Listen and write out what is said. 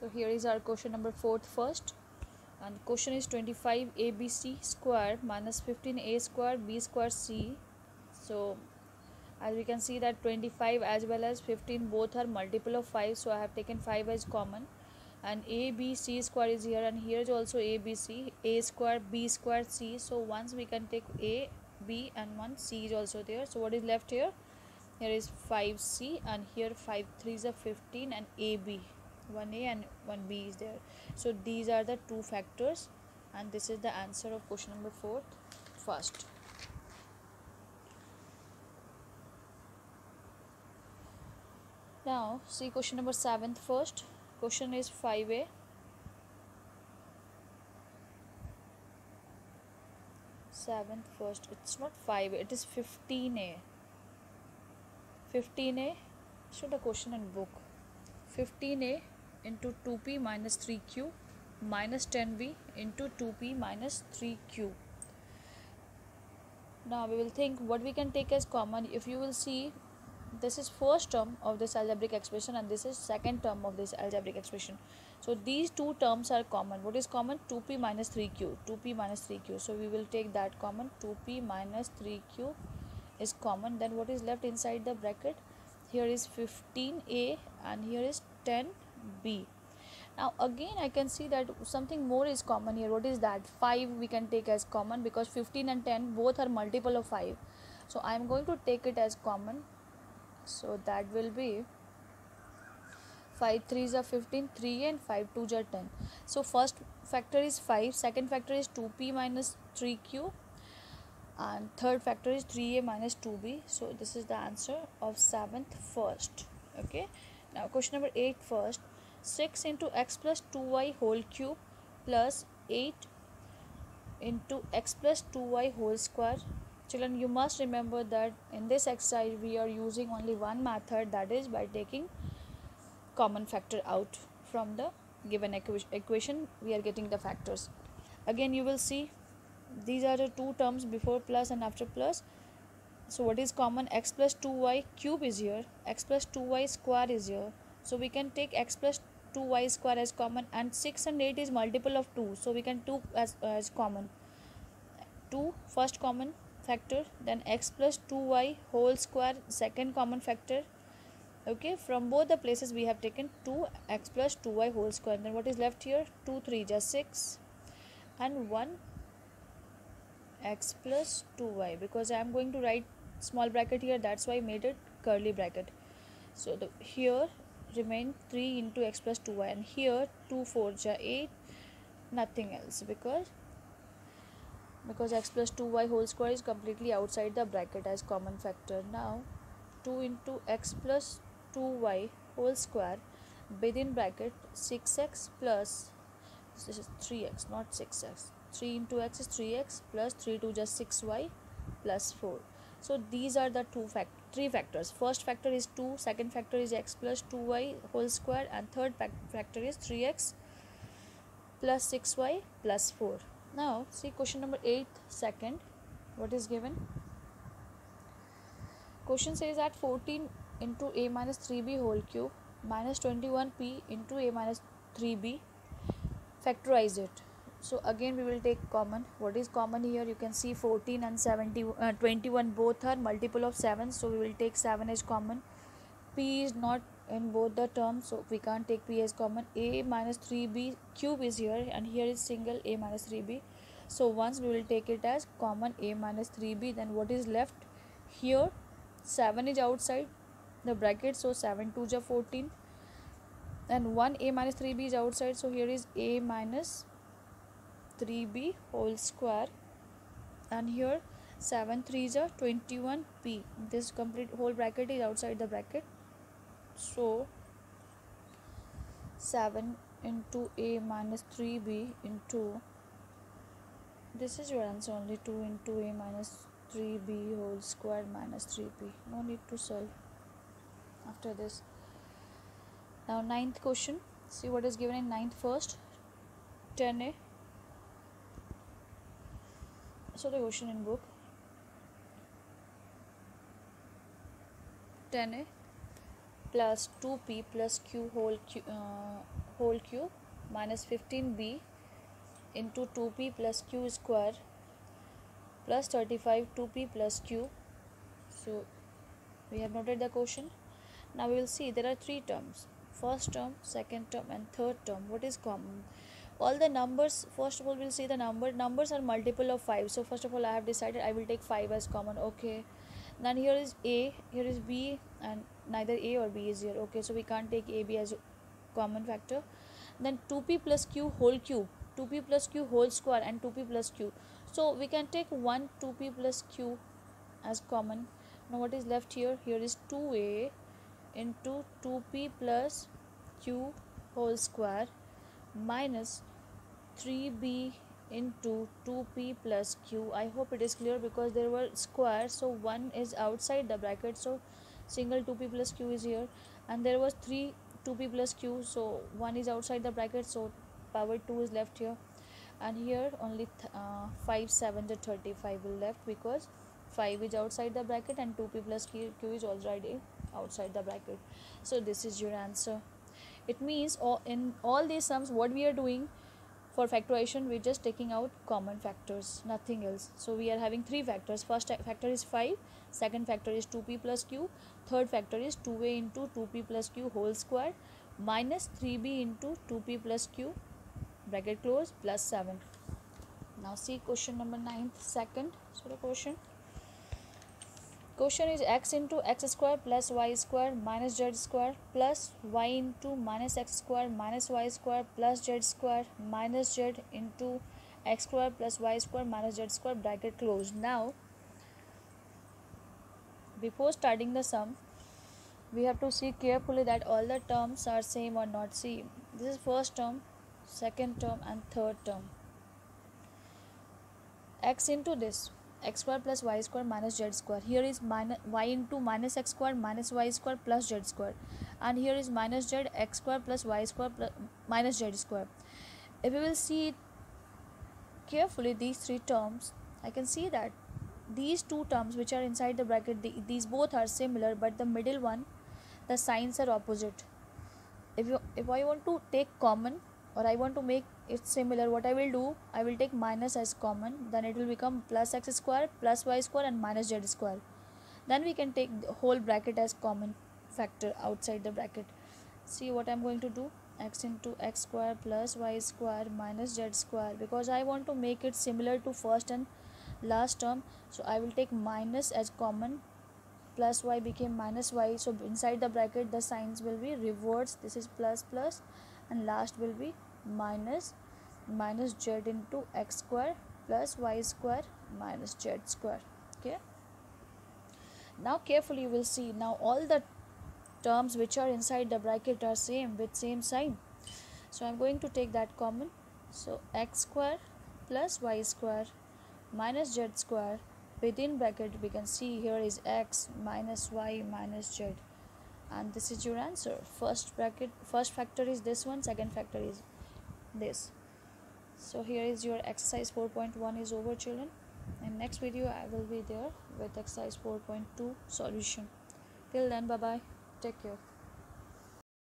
So here is our question number 4 first, and question is 25abc square minus 15a square b square c. So as we can see that 25 as well as 15 both are multiple of 5, so I have taken 5 as common, and a b c square is here, and here is also a b c, a square b square c. So once we can take a b and one c is also there. So what is left here? Here is 5c, and here 5 3s are 15, and ab 1a and 1b is there. So these are the two factors, and this is the answer of question number 4 first. Now see question number 7 first. Question is 5a. 7th first, it's not 5, it is 15a. 15a, show the question in book. 15a into 2p minus 3q minus 10b into 2p minus 3q. Now we will think what we can take as common. If you will see, this is first term of this algebraic expression and this is second term of this algebraic expression. So these two terms are common. What is common? 2p minus 3q. 2p minus 3q. So we will take that common. 2p minus 3q is common. Then what is left inside the bracket? Here is 15a and here is 10b. Now again I can see that something more is common here. What is that? 5 we can take as common because 15 and 10 both are multiple of 5. So I am going to take it as common. So that will be 5 3s are 15, 3 and 5 2s are 10. So first factor is 5, second factor is 2p minus 3q, and third factor is 3a minus 2b. So this is the answer of 7th first. Okay, now question number 8 first. 6 into x plus 2y whole cube plus 8 into x plus 2y whole square. Children, you must remember that in this exercise we are using only one method, that is by taking common factor out from the given equation. We are getting the factors. Again you will see these are the two terms before plus and after plus. So what is common? X plus 2y cube is here, x plus 2y square is here. So we can take x plus 2y square as common, and 6 and 8 is multiple of 2, so we can 2 as common. 2 first common factor, then x plus 2y whole square second common factor. Okay, from both the places we have taken 2x plus 2y whole square. Then what is left here? 2 3 just 6 and 1 x plus 2y, because I am going to write small bracket here, that's why I made it curly bracket. So here remain 3 into x plus 2y, and here 2 4 ja 8, nothing else, because x plus 2y whole square is completely outside the bracket as common factor. Now 2 into x plus 2y whole square within bracket 6x plus, this is 3x not 6x, 3 into x is 3x plus 3 to just 6y plus 4. So these are the three factors. First factor is 2, second factor is x plus 2y whole square, and third factor is 3x plus 6y plus 4. Now see question number 8 second. What is given? Question says that 14 into a minus 3b whole cube minus 21p into a minus 3b, factorize it. So again we will take common. What is common here? You can see 14 and 21 both are multiple of 7, so we will take 7 as common. P is not in both the terms, so we can't take p as common. A minus 3b cube is here, and here is single a minus 3b. So once we will take it as common a minus 3b, then what is left here? 7 is outside the bracket, so 7 2s are 14, and 1 a minus 3b is outside, so here is a minus 3b whole square, and here 7 3s are 21p. This complete whole bracket is outside the bracket, so 7 into a minus 3b into, this is your answer only, 2 into a minus 3b whole square minus 3p. No need to solve after this. Now 9th question. See what is given in 9th first. 10a. So the question in book. 10a plus 2p plus q whole cube minus 15b into 2p plus q square plus 35 2p plus q. So we have noted the question. Now we will see there are three terms: first term, second term, and third term. What is common? All the numbers, first of all we'll see the numbers are multiple of 5. So first of all I have decided I will take 5 as common. Okay, then here is a, here is b, and neither a or b is here. Okay, so we can't take a, b as a common factor. Then 2p plus q whole cube, 2p plus q whole square, and 2p plus q. So we can take 1 2p plus q as common. Now what is left here? Here is 2a into 2p plus q whole square minus 3b into 2p plus q. I hope it is clear because there were squares, so 1 is outside the bracket, so single 2p plus q is here, and there was 3 2p plus q, so 1 is outside the bracket, so power 2 is left here. And here only 5 7 to 35 will left because 5 is outside the bracket and 2p plus q is already outside the bracket. So this is your answer. It means in all these sums what we are doing for factorization, we're just taking out common factors, nothing else. So we are having three factors. First factor is 5, second factor is 2p plus q, third factor is 2a into 2p plus q whole square minus 3b into 2p plus q bracket close plus 7. Now see question number 9, second. So the question is x into x square plus y square minus z square plus y into minus x square minus y square plus z square minus z into x square plus y square minus z square bracket close. Now before starting the sum, we have to see carefully that all the terms are same or not. See, this is first term, second term, and third term. X into this x square plus y square minus z square. Here is minus y into minus x square minus y square plus z square, and here is minus z x square plus y square plus minus z square. If we will see it carefully, these three terms, I can see that these two terms which are inside the bracket, these both are similar, but the middle one, the signs are opposite. If I want to take common or I want to make it similar, what I will do, I will take minus as common, then it will become plus x square plus y square and minus z square. Then we can take the whole bracket as common factor outside the bracket. See what I am going to do, x into x square plus y square minus z square, because I want to make it similar to first and last term, so I will take minus as common, plus y became minus y, so inside the bracket the signs will be reversed. This is plus plus, and last will be minus z into x square plus y square minus z square. Okay, now carefully you will see, now all the terms which are inside the bracket are same with same sign, so I'm going to take that common. So x square plus y square minus z square, within bracket we can see here is x minus y minus z, and this is your answer. First factor is this one, second factor is this. So here is your exercise 4.1 is over, children. In next video I will be there with exercise 4.2 solution. Till then, bye bye, take care.